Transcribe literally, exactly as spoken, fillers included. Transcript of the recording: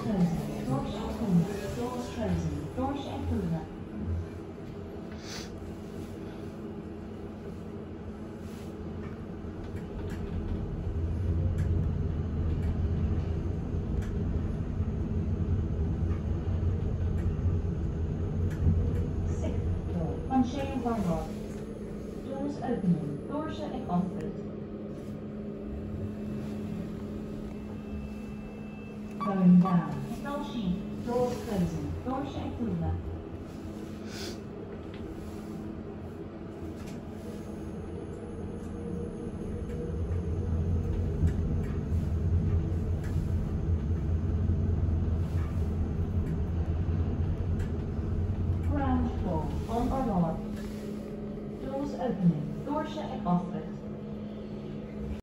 closing. Doors open. Doors closing. Doors open. Sixth floor. Punching Barnard. Doors opening. Doors and office. Going down. Stall sheet. Doors closing. Doors open. Ground floor. On Barnard. Doors opening. Doors and office.